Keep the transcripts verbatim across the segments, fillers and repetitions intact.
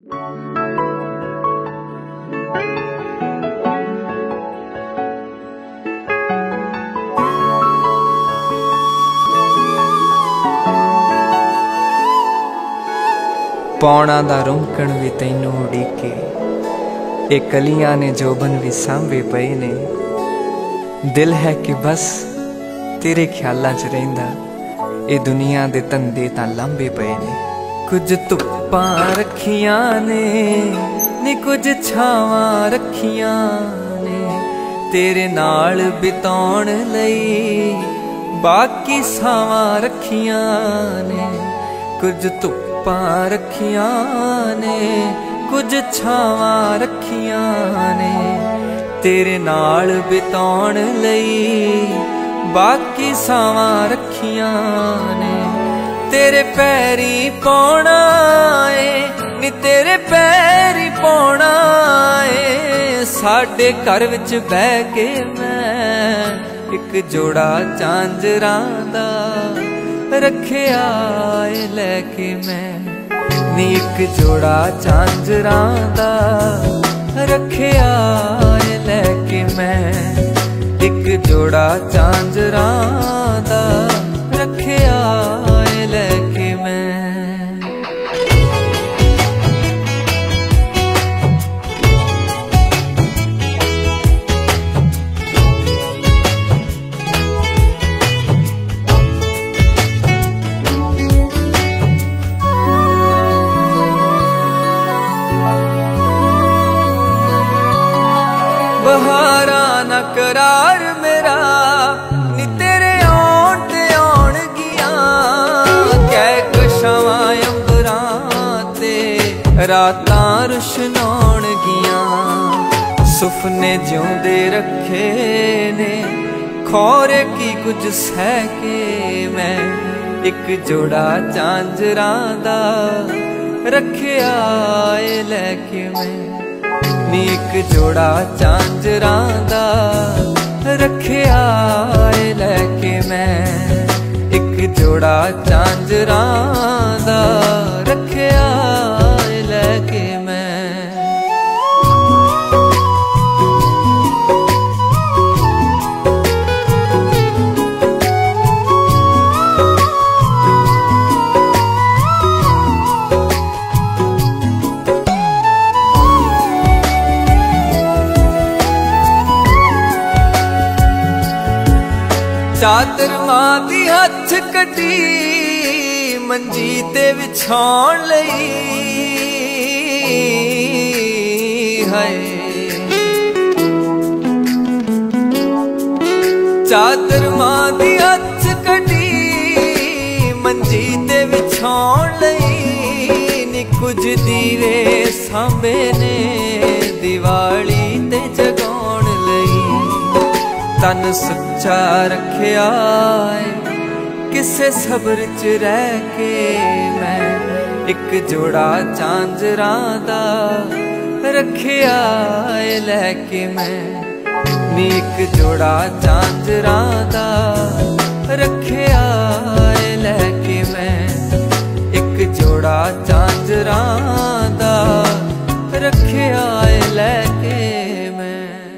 पौना दा रुमकण भी तैनू उड़ीके, ए कलियां ने जोबन भी सांभे पए ने। दिल है कि बस तेरे ख्यालां च रहिंदा, ए दुनिया दे धंधे तां लांभे पए ने। कुछ धुप्पां रखियां ने नी कुछ छावां रखियां ने, तेरे नाल बिताउण लई बाकी सावां रखियां ने। कुछ धुप्पां रखियां ने कुछ छावां रखियां ने, तेरे नाल बिताउण लई बाकी सावां रखियां ने। तेरे पैरी पौना ए नी तेरे पैरी पौना ए, साडे घर विच बह के मैं एक जोड़ा झांजरां दा रखिया ए लैके मैं। नी एक जोड़ा झांजरां दा रखिया ए लैके मैं, एक जोड़ा झांजरां दा रखिया ए लैके मैं। बहारा ना करार मेरा नी तेरे आउण ते आउण गियां, कै कशावां अंबरां ते रातां रुशनाउण गियां। सुपने जिउंदे रखे ने खौरे की कुछ सह के मैं, एक जोड़ा झांजरां दा रखिया ए लैके मैं। नी एक जोड़ा झांजरां दा रखिया ए लैके मैं, एक जोड़ा झांजरां दा रखिया ए लैके मैं। चादर मां दी हथ कटी मंजी ते विछाउण लई, हाय चादर मां दी हथ कटी मंजी ते विछाउण लई। नी कुछ दीवे सांभे ने दिवाली ते जगाउण लई। तन सच्चा रखिया किसे सबर च रह के मैं, एक जोड़ा झांजरां दा रखिया ए लैके मैं। नी एक जोड़ा झांजरां दा रखिया ए लैके मैं, एक जोड़ा झांजरां दा रखिया ए लैके मैं।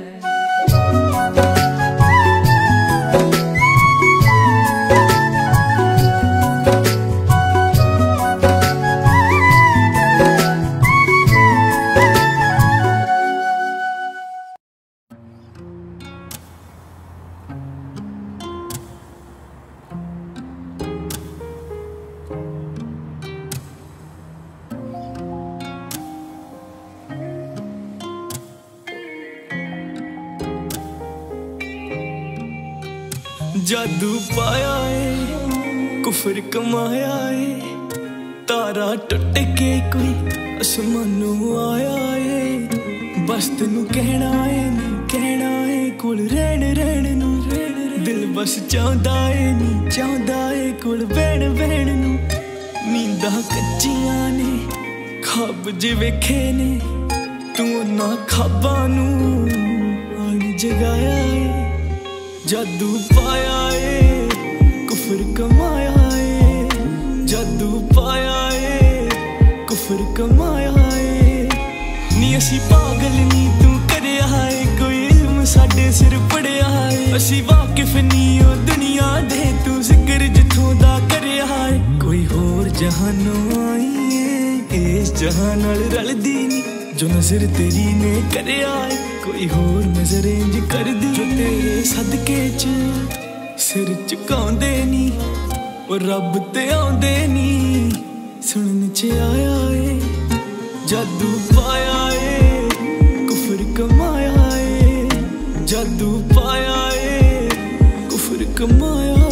जादू पाया है कुफर कमाया है, तारा टुट के कोई आसमानों आया है। बस तेनू कहना है नी कहना है कोल रहन रहन नू, दिल बस चाहता है नी चाहता है कोल बहन बहन नू। नींदां कच्चियां ने खाब जे वेखे ने, तू ना खाबां नू आन जगाया है। जादू पाया है कुफर कमाया है, जादू पाया है कुफर कुफर कमाया है। नी असी पागल नी तू करया है, कोई इल्म साडे सिर पड़िया है। असी वाकिफ नी ओ दुनिया दे, तू जिक्र जिथों दा करया है। कोई होर जहानों आई है, इस जहान नाल रलदी नी जो नजर तेरी ने करया है। कोई होर नजर इंज कर दी जो तेरे सदके च सिर झुकाउंदे नी, ओ रब ते आउंदे नी। सुनन च आया है जादू पाया है, कुफर कमाया है। जादू पाया है, कुफर कमाया।